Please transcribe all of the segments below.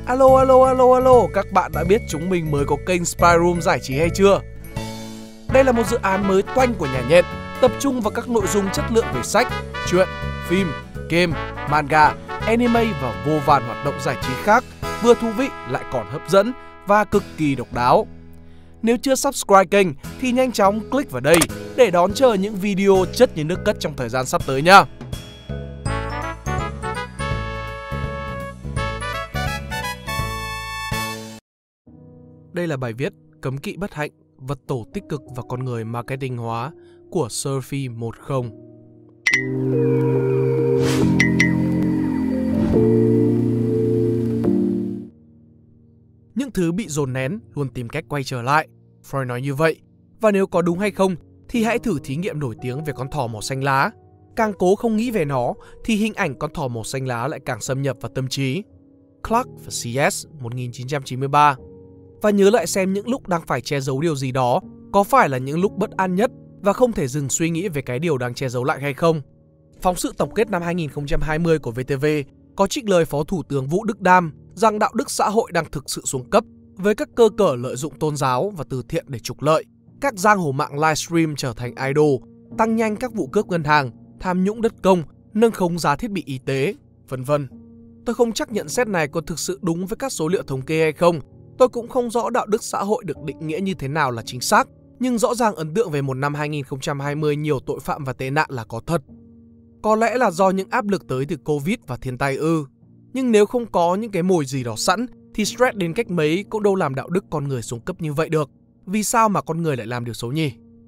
Alo alo alo alo, các bạn đã biết chúng mình mới có kênh Spy Room giải trí hay chưa? Đây là một dự án mới toanh của nhà nhện, tập trung vào các nội dung chất lượng về sách, truyện, phim, game, manga, anime và vô vàn hoạt động giải trí khác, vừa thú vị lại còn hấp dẫn và cực kỳ độc đáo. Nếu chưa subscribe kênh thì nhanh chóng click vào đây để đón chờ những video chất như nước cất trong thời gian sắp tới nha. Đây là bài viết Cấm kỵ bất hạnh, vật tổ tích cực và con người marketing hóa của Surfy 10. Những thứ bị dồn nén luôn tìm cách quay trở lại, Freud nói như vậy. Và nếu có đúng hay không thì hãy thử thí nghiệm nổi tiếng về con thỏ màu xanh lá. Càng cố không nghĩ về nó thì hình ảnh con thỏ màu xanh lá lại càng xâm nhập vào tâm trí. Clark và C.S. 1993. Và nhớ lại xem những lúc đang phải che giấu điều gì đó có phải là những lúc bất an nhất và không thể dừng suy nghĩ về cái điều đang che giấu lại hay không. Phóng sự tổng kết năm 2020 của VTV có trích lời Phó Thủ tướng Vũ Đức Đam rằng đạo đức xã hội đang thực sự xuống cấp với các cơ cở lợi dụng tôn giáo và từ thiện để trục lợi, các giang hồ mạng livestream trở thành idol, tăng nhanh các vụ cướp ngân hàng, tham nhũng đất công, nâng khống giá thiết bị y tế, vân vân. Tôi không chắc nhận xét này có thực sự đúng với các số liệu thống kê hay không. Tôi cũng không rõ đạo đức xã hội được định nghĩa như thế nào là chính xác, nhưng rõ ràng ấn tượng về một năm 2020 nhiều tội phạm và tệ nạn là có thật. Có lẽ là do những áp lực tới từ Covid và thiên tai ư. Nhưng nếu không có những cái mồi gì đó sẵn thì stress đến cách mấy cũng đâu làm đạo đức con người xuống cấp như vậy được. Vì sao mà con người lại làm điều xấu nhỉ?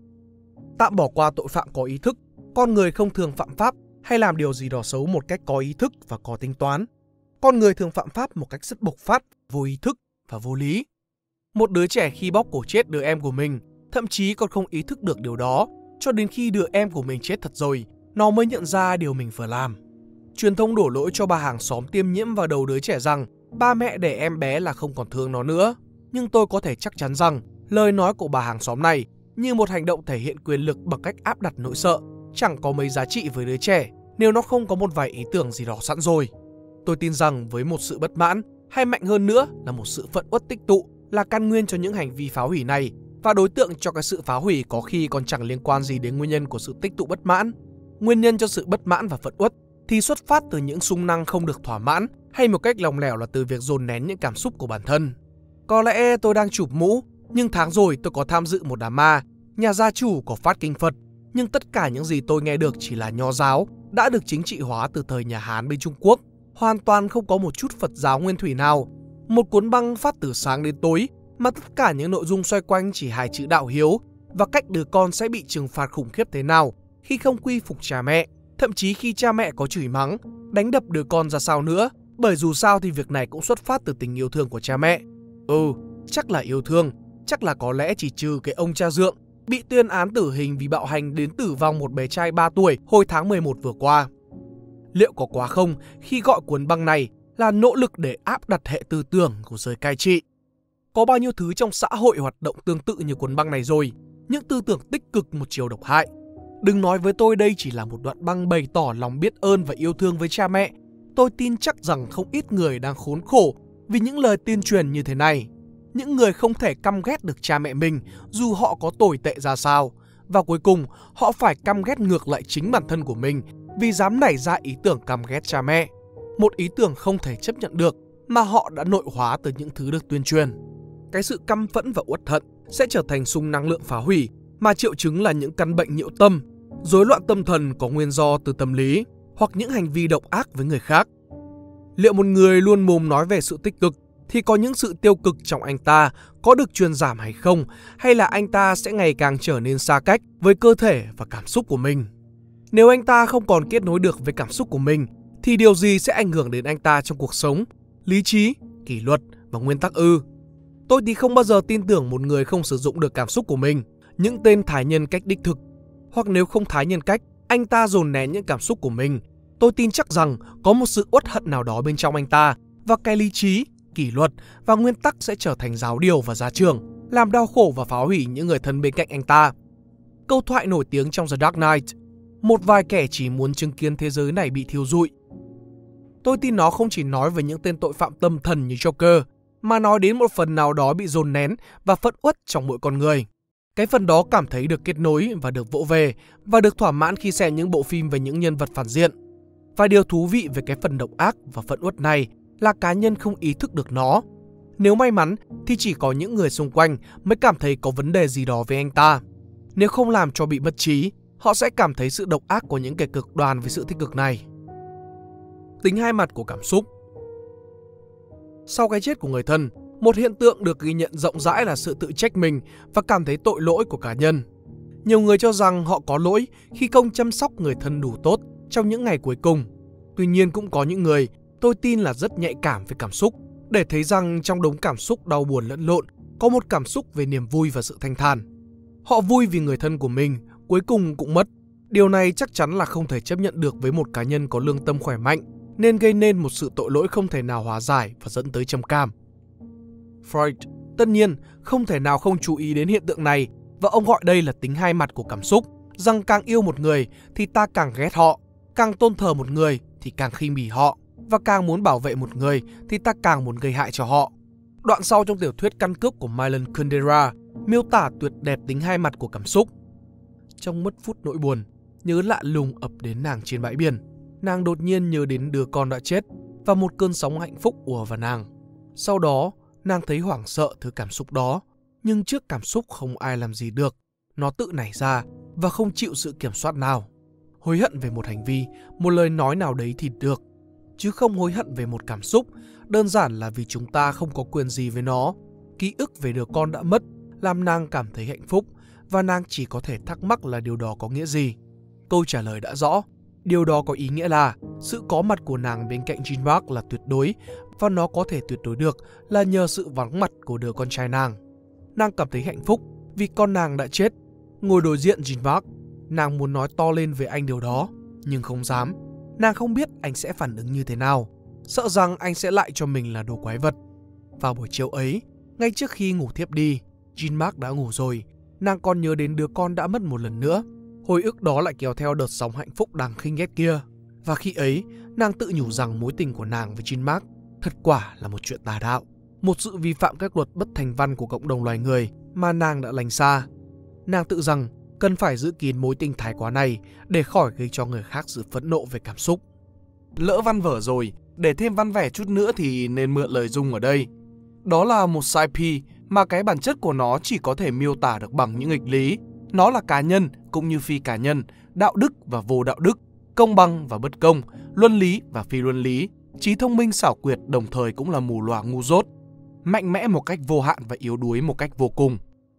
Tạm bỏ qua tội phạm có ý thức, con người không thường phạm pháp hay làm điều gì đó xấu một cách có ý thức và có tính toán. Con người thường phạm pháp một cách rất bộc phát, vô ý thức và vô lý. Một đứa trẻ khi bóp cổ chết đứa em của mình, thậm chí còn không ý thức được điều đó, cho đến khi đứa em của mình chết thật rồi, nó mới nhận ra điều mình vừa làm. Truyền thông đổ lỗi cho bà hàng xóm tiêm nhiễm vào đầu đứa trẻ rằng ba mẹ đẻ em bé là không còn thương nó nữa. Nhưng tôi có thể chắc chắn rằng lời nói của bà hàng xóm này như một hành động thể hiện quyền lực bằng cách áp đặt nỗi sợ chẳng có mấy giá trị với đứa trẻ nếu nó không có một vài ý tưởng gì đó sẵn rồi. Tôi tin rằng với một sự bất mãn, hay mạnh hơn nữa là một sự phẫn uất tích tụ là căn nguyên cho những hành vi phá hủy này, và đối tượng cho cái sự phá hủy có khi còn chẳng liên quan gì đến nguyên nhân của sự tích tụ bất mãn. Nguyên nhân cho sự bất mãn và phẫn uất thì xuất phát từ những xung năng không được thỏa mãn, hay một cách lỏng lẻo là từ việc dồn nén những cảm xúc của bản thân. Có lẽ tôi đang chụp mũ, nhưng tháng rồi tôi có tham dự một đám ma, nhà gia chủ có phát kinh Phật, nhưng tất cả những gì tôi nghe được chỉ là nho giáo đã được chính trị hóa từ thời nhà Hán bên Trung Quốc. Hoàn toàn không có một chút Phật giáo nguyên thủy nào. Một cuốn băng phát từ sáng đến tối mà tất cả những nội dung xoay quanh chỉ hai chữ đạo hiếu và cách đứa con sẽ bị trừng phạt khủng khiếp thế nào khi không quy phục cha mẹ, thậm chí khi cha mẹ có chửi mắng, đánh đập đứa con ra sao nữa, bởi dù sao thì việc này cũng xuất phát từ tình yêu thương của cha mẹ. Chắc là yêu thương, chắc là có lẽ chỉ trừ cái ông cha dượng bị tuyên án tử hình vì bạo hành đến tử vong một bé trai 3 tuổi hồi tháng 11 vừa qua. Liệu có quá không khi gọi cuốn băng này là nỗ lực để áp đặt hệ tư tưởng của giới cai trị? Có bao nhiêu thứ trong xã hội hoạt động tương tự như cuốn băng này rồi, những tư tưởng tích cực một chiều độc hại. Đừng nói với tôi đây chỉ là một đoạn băng bày tỏ lòng biết ơn và yêu thương với cha mẹ. Tôi tin chắc rằng không ít người đang khốn khổ vì những lời tuyên truyền như thế này. Những người không thể căm ghét được cha mẹ mình dù họ có tồi tệ ra sao. Và cuối cùng họ phải căm ghét ngược lại chính bản thân của mình vì dám nảy ra ý tưởng căm ghét cha mẹ. Một ý tưởng không thể chấp nhận được mà họ đã nội hóa từ những thứ được tuyên truyền. Cái sự căm phẫn và uất hận sẽ trở thành xung năng lượng phá hủy, mà triệu chứng là những căn bệnh nhiễu tâm, rối loạn tâm thần có nguyên do từ tâm lý hoặc những hành vi độc ác với người khác. Liệu một người luôn mồm nói về sự tích cực thì có những sự tiêu cực trong anh ta có được truyền giảm hay không, hay là anh ta sẽ ngày càng trở nên xa cách với cơ thể và cảm xúc của mình? Nếu anh ta không còn kết nối được với cảm xúc của mình thì điều gì sẽ ảnh hưởng đến anh ta trong cuộc sống? Lý trí, kỷ luật và nguyên tắc ư? Tôi thì không bao giờ tin tưởng một người không sử dụng được cảm xúc của mình, những tên thái nhân cách đích thực. Hoặc nếu không thái nhân cách, anh ta dồn nén những cảm xúc của mình. Tôi tin chắc rằng có một sự uất hận nào đó bên trong anh ta, và cái lý trí, kỷ luật và nguyên tắc sẽ trở thành giáo điều và gia trưởng, làm đau khổ và phá hủy những người thân bên cạnh anh ta. Câu thoại nổi tiếng trong The Dark Knight: một vài kẻ chỉ muốn chứng kiến thế giới này bị thiêu rụi. Tôi tin nó không chỉ nói về những tên tội phạm tâm thần như Joker, mà nói đến một phần nào đó bị dồn nén và phẫn uất trong mỗi con người. Cái phần đó cảm thấy được kết nối và được vỗ về và được thỏa mãn khi xem những bộ phim về những nhân vật phản diện. Và điều thú vị về cái phần độc ác và phẫn uất này là cá nhân không ý thức được nó. Nếu may mắn thì chỉ có những người xung quanh mới cảm thấy có vấn đề gì đó với anh ta. Nếu không làm cho bị mất trí, họ sẽ cảm thấy sự độc ác của những kẻ cực đoan với sự tích cực này. Tính hai mặt của cảm xúc. Sau cái chết của người thân, một hiện tượng được ghi nhận rộng rãi là sự tự trách mình và cảm thấy tội lỗi của cá nhân. Nhiều người cho rằng họ có lỗi khi không chăm sóc người thân đủ tốt trong những ngày cuối cùng. Tuy nhiên cũng có những người tôi tin là rất nhạy cảm với cảm xúc, để thấy rằng trong đống cảm xúc đau buồn lẫn lộn có một cảm xúc về niềm vui và sự thanh thản. Họ vui vì người thân của mình cuối cùng cũng mất. Điều này chắc chắn là không thể chấp nhận được với một cá nhân có lương tâm khỏe mạnh, nên gây nên một sự tội lỗi không thể nào hóa giải và dẫn tới trầm cảm. Freud tất nhiên không thể nào không chú ý đến hiện tượng này, và ông gọi đây là tính hai mặt của cảm xúc, rằng càng yêu một người thì ta càng ghét họ, càng tôn thờ một người thì càng khinh bỉ họ, và càng muốn bảo vệ một người thì ta càng muốn gây hại cho họ. Đoạn sau trong tiểu thuyết Căn cước của Milan Kundera miêu tả tuyệt đẹp tính hai mặt của cảm xúc. Trong mất phút nỗi buồn, nhớ lạ lùng ập đến nàng trên bãi biển. Nàng đột nhiên nhớ đến đứa con đã chết và một cơn sóng hạnh phúc ùa vào nàng. Sau đó, nàng thấy hoảng sợ thứ cảm xúc đó, nhưng trước cảm xúc không ai làm gì được. Nó tự nảy ra và không chịu sự kiểm soát nào. Hối hận về một hành vi, một lời nói nào đấy thì được, chứ không hối hận về một cảm xúc, đơn giản là vì chúng ta không có quyền gì với nó. Ký ức về đứa con đã mất làm nàng cảm thấy hạnh phúc, và nàng chỉ có thể thắc mắc là điều đó có nghĩa gì. Câu trả lời đã rõ. Điều đó có ý nghĩa là sự có mặt của nàng bên cạnh Jean-Marc là tuyệt đối, và nó có thể tuyệt đối được là nhờ sự vắng mặt của đứa con trai nàng. Nàng cảm thấy hạnh phúc vì con nàng đã chết. Ngồi đối diện Jean-Marc, nàng muốn nói to lên với anh điều đó, nhưng không dám. Nàng không biết anh sẽ phản ứng như thế nào, sợ rằng anh sẽ lại cho mình là đồ quái vật. Vào buổi chiều ấy, ngay trước khi ngủ thiếp đi, Jean-Marc đã ngủ rồi. Nàng còn nhớ đến đứa con đã mất một lần nữa. Hồi ức đó lại kéo theo đợt sóng hạnh phúc đáng khinh ghét kia. Và khi ấy, nàng tự nhủ rằng mối tình của nàng với Jean-Marc thật quả là một chuyện tà đạo, một sự vi phạm các luật bất thành văn của cộng đồng loài người mà nàng đã lánh xa. Nàng tự rằng cần phải giữ kín mối tình thái quá này để khỏi gây cho người khác sự phẫn nộ về cảm xúc. Lỡ văn vở rồi, để thêm văn vẻ chút nữa thì nên mượn lời Dung ở đây. Đó là một psyche mà cái bản chất của nó chỉ có thể miêu tả được bằng những nghịch lý. Nó là cá nhân cũng như phi cá nhân, đạo đức và vô đạo đức, công bằng và bất công, luân lý và phi luân lý, trí thông minh xảo quyệt đồng thời cũng là mù lòa ngu dốt, mạnh mẽ một cách vô hạn và yếu đuối một cách vô cùng.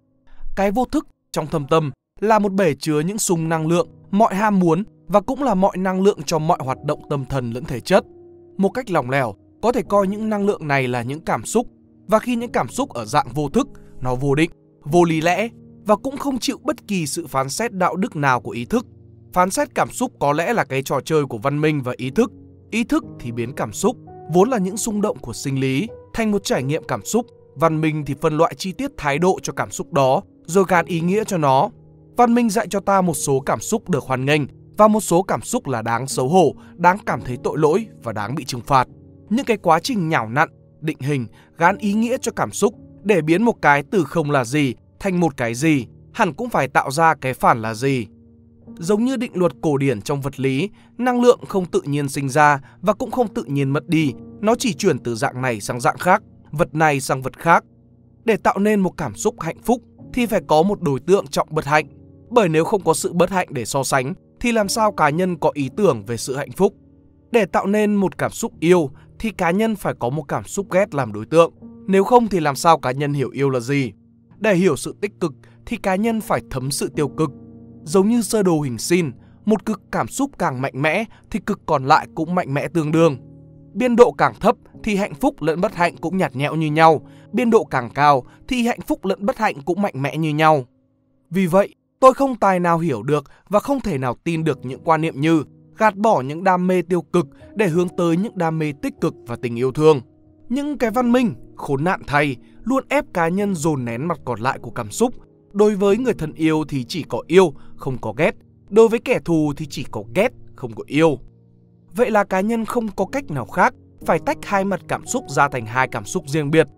Cái vô thức trong thâm tâm là một bể chứa những sung năng lượng, mọi ham muốn và cũng là mọi năng lượng cho mọi hoạt động tâm thần lẫn thể chất. Một cách lỏng lẻo, có thể coi những năng lượng này là những cảm xúc, và khi những cảm xúc ở dạng vô thức, nó vô định, vô lý lẽ và cũng không chịu bất kỳ sự phán xét đạo đức nào của ý thức. Phán xét cảm xúc có lẽ là cái trò chơi của văn minh và ý thức. Ý thức thì biến cảm xúc, vốn là những xung động của sinh lý, thành một trải nghiệm cảm xúc. Văn minh thì phân loại chi tiết thái độ cho cảm xúc đó, rồi gán ý nghĩa cho nó. Văn minh dạy cho ta một số cảm xúc được hoan nghênh và một số cảm xúc là đáng xấu hổ, đáng cảm thấy tội lỗi và đáng bị trừng phạt. Những cái quá trình nhào nặn, định hình, gán ý nghĩa cho cảm xúc để biến một cái từ không là gì thành một cái gì, hẳn cũng phải tạo ra cái phản là gì. Giống như định luật cổ điển trong vật lý, năng lượng không tự nhiên sinh ra và cũng không tự nhiên mất đi, nó chỉ chuyển từ dạng này sang dạng khác, vật này sang vật khác. Để tạo nên một cảm xúc hạnh phúc thì phải có một đối tượng trọng bất hạnh, bởi nếu không có sự bất hạnh để so sánh thì làm sao cá nhân có ý tưởng về sự hạnh phúc. Để tạo nên một cảm xúc yêu thì cá nhân phải có một cảm xúc ghét làm đối tượng, nếu không thì làm sao cá nhân hiểu yêu là gì. Để hiểu sự tích cực thì cá nhân phải thấm sự tiêu cực. Giống như sơ đồ hình sin, một cực cảm xúc càng mạnh mẽ thì cực còn lại cũng mạnh mẽ tương đương. Biên độ càng thấp thì hạnh phúc lẫn bất hạnh cũng nhạt nhẽo như nhau, biên độ càng cao thì hạnh phúc lẫn bất hạnh cũng mạnh mẽ như nhau. Vì vậy, tôi không tài nào hiểu được và không thể nào tin được những quan niệm như gạt bỏ những đam mê tiêu cực để hướng tới những đam mê tích cực và tình yêu thương. Những cái văn minh, khốn nạn thay, luôn ép cá nhân dồn nén mặt còn lại của cảm xúc. Đối với người thân yêu thì chỉ có yêu, không có ghét. Đối với kẻ thù thì chỉ có ghét, không có yêu. Vậy là cá nhân không có cách nào khác phải tách hai mặt cảm xúc ra thành hai cảm xúc riêng biệt.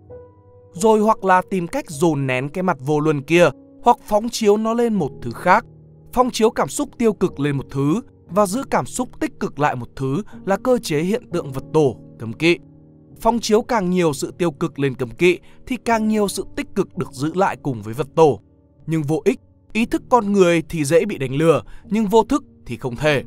Rồi hoặc là tìm cách dồn nén cái mặt vô luân kia, hoặc phóng chiếu nó lên một thứ khác. Phóng chiếu cảm xúc tiêu cực lên một thứ và giữ cảm xúc tích cực lại một thứ là cơ chế hiện tượng vật tổ, cấm kỵ. Phóng chiếu càng nhiều sự tiêu cực lên cấm kỵ thì càng nhiều sự tích cực được giữ lại cùng với vật tổ. Nhưng vô ích, ý thức con người thì dễ bị đánh lừa, nhưng vô thức thì không thể.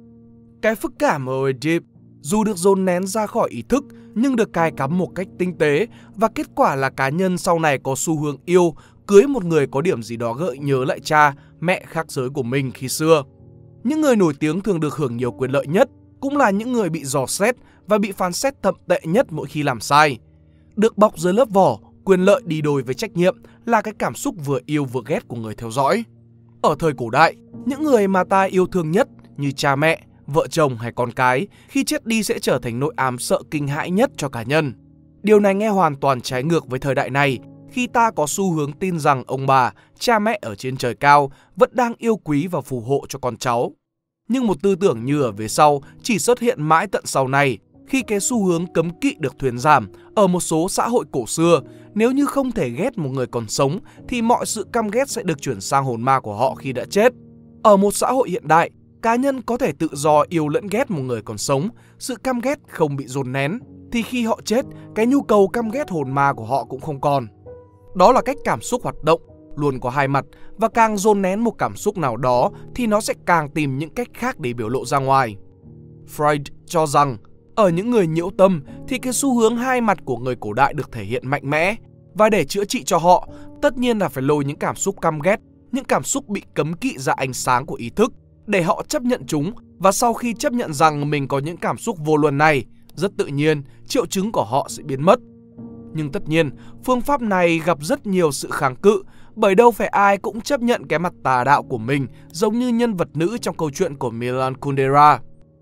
Cái phức cảm ở Oedip dù được dồn nén ra khỏi ý thức nhưng được cài cắm một cách tinh tế, và kết quả là cá nhân sau này có xu hướng yêu, cưới một người có điểm gì đó gợi nhớ lại cha, mẹ khác giới của mình khi xưa. Những người nổi tiếng thường được hưởng nhiều quyền lợi nhất, cũng là những người bị dò xét và bị phán xét thậm tệ nhất mỗi khi làm sai. Được bọc dưới lớp vỏ, quyền lợi đi đôi với trách nhiệm là cái cảm xúc vừa yêu vừa ghét của người theo dõi. Ở thời cổ đại, những người mà ta yêu thương nhất như cha mẹ, vợ chồng hay con cái khi chết đi sẽ trở thành nỗi ám sợ kinh hãi nhất cho cá nhân. Điều này nghe hoàn toàn trái ngược với thời đại này, khi ta có xu hướng tin rằng ông bà, cha mẹ ở trên trời cao vẫn đang yêu quý và phù hộ cho con cháu. Nhưng một tư tưởng như ở về sau chỉ xuất hiện mãi tận sau này, khi cái xu hướng cấm kỵ được thuyên giảm. Ở một số xã hội cổ xưa, nếu như không thể ghét một người còn sống thì mọi sự căm ghét sẽ được chuyển sang hồn ma của họ khi đã chết. Ở một xã hội hiện đại, cá nhân có thể tự do yêu lẫn ghét một người còn sống, sự căm ghét không bị dồn nén, thì khi họ chết, cái nhu cầu căm ghét hồn ma của họ cũng không còn. Đó là cách cảm xúc hoạt động, luôn có hai mặt, và càng dồn nén một cảm xúc nào đó thì nó sẽ càng tìm những cách khác để biểu lộ ra ngoài. Freud cho rằng, ở những người nhiễu tâm thì cái xu hướng hai mặt của người cổ đại được thể hiện mạnh mẽ, và để chữa trị cho họ, tất nhiên là phải lôi những cảm xúc căm ghét, những cảm xúc bị cấm kỵ ra ánh sáng của ý thức, để họ chấp nhận chúng, và sau khi chấp nhận rằng mình có những cảm xúc vô luân này, rất tự nhiên triệu chứng của họ sẽ biến mất. Nhưng tất nhiên, phương pháp này gặp rất nhiều sự kháng cự, bởi đâu phải ai cũng chấp nhận cái mặt tà đạo của mình, giống như nhân vật nữ trong câu chuyện của Milan Kundera.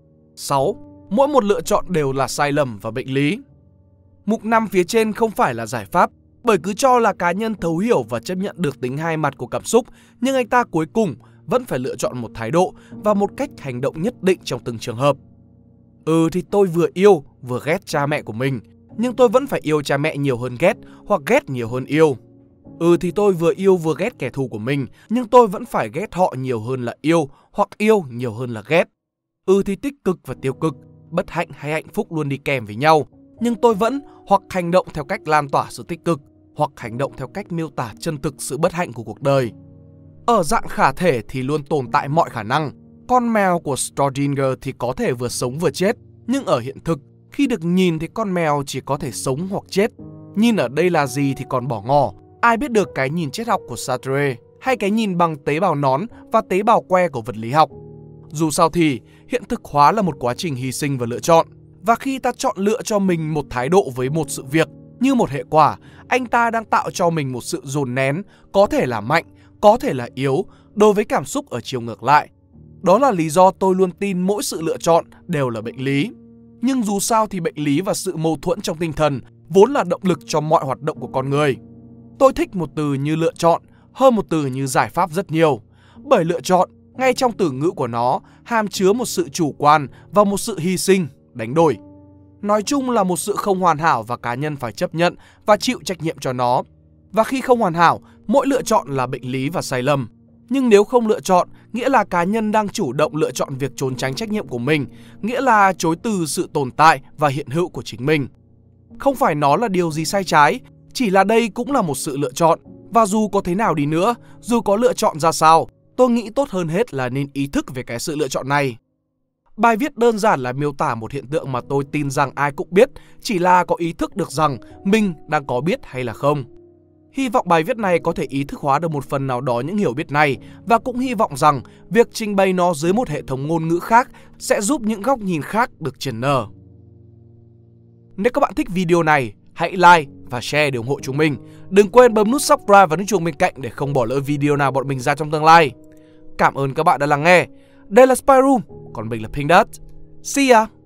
6. Mỗi một lựa chọn đều là sai lầm và bệnh lý. Mục 5 phía trên không phải là giải pháp, bởi cứ cho là cá nhân thấu hiểu và chấp nhận được tính hai mặt của cảm xúc, nhưng anh ta cuối cùng vẫn phải lựa chọn một thái độ và một cách hành động nhất định trong từng trường hợp. Thì tôi vừa yêu vừa ghét cha mẹ của mình, nhưng tôi vẫn phải yêu cha mẹ nhiều hơn ghét, hoặc ghét nhiều hơn yêu. Thì tôi vừa yêu vừa ghét kẻ thù của mình, nhưng tôi vẫn phải ghét họ nhiều hơn là yêu, hoặc yêu nhiều hơn là ghét. Thì tích cực và tiêu cực, bất hạnh hay hạnh phúc luôn đi kèm với nhau, nhưng tôi vẫn hoặc hành động theo cách lan tỏa sự tích cực, hoặc hành động theo cách miêu tả chân thực sự bất hạnh của cuộc đời. Ở dạng khả thể thì luôn tồn tại mọi khả năng. Con mèo của Schrödinger thì có thể vừa sống vừa chết, nhưng ở hiện thực, khi được nhìn thì con mèo chỉ có thể sống hoặc chết. Nhìn ở đây là gì thì còn bỏ ngỏ. Ai biết được cái nhìn triết học của Sartre, hay cái nhìn bằng tế bào nón và tế bào que của vật lý học. Dù sao thì, hiện thực hóa là một quá trình hy sinh và lựa chọn. Và khi ta chọn lựa cho mình một thái độ với một sự việc, như một hệ quả, anh ta đang tạo cho mình một sự dồn nén, có thể là mạnh, có thể là yếu, đối với cảm xúc ở chiều ngược lại. Đó là lý do tôi luôn tin mỗi sự lựa chọn đều là bệnh lý. Nhưng dù sao thì bệnh lý và sự mâu thuẫn trong tinh thần vốn là động lực cho mọi hoạt động của con người. Tôi thích một từ như lựa chọn hơn một từ như giải pháp rất nhiều. Bởi lựa chọn, ngay trong từ ngữ của nó, hàm chứa một sự chủ quan và một sự hy sinh, đánh đổi. Nói chung là một sự không hoàn hảo và cá nhân phải chấp nhận và chịu trách nhiệm cho nó. Và khi không hoàn hảo, mỗi lựa chọn là bệnh lý và sai lầm. Nhưng nếu không lựa chọn, nghĩa là cá nhân đang chủ động lựa chọn việc trốn tránh trách nhiệm của mình, nghĩa là chối từ sự tồn tại và hiện hữu của chính mình. Không phải nó là điều gì sai trái, chỉ là đây cũng là một sự lựa chọn. Và dù có thế nào đi nữa, dù có lựa chọn ra sao, tôi nghĩ tốt hơn hết là nên ý thức về cái sự lựa chọn này. Bài viết đơn giản là miêu tả một hiện tượng mà tôi tin rằng ai cũng biết, chỉ là có ý thức được rằng mình đang có biết hay là không. Hy vọng bài viết này có thể ý thức hóa được một phần nào đó những hiểu biết này, và cũng hy vọng rằng việc trình bày nó dưới một hệ thống ngôn ngữ khác sẽ giúp những góc nhìn khác được triển nở. Nếu các bạn thích video này, hãy like và share để ủng hộ chúng mình. Đừng quên bấm nút subscribe và nút chuông bên cạnh để không bỏ lỡ video nào bọn mình ra trong tương lai. Cảm ơn các bạn đã lắng nghe. Đây là Spy Room, còn mình là Pink Dot. See ya!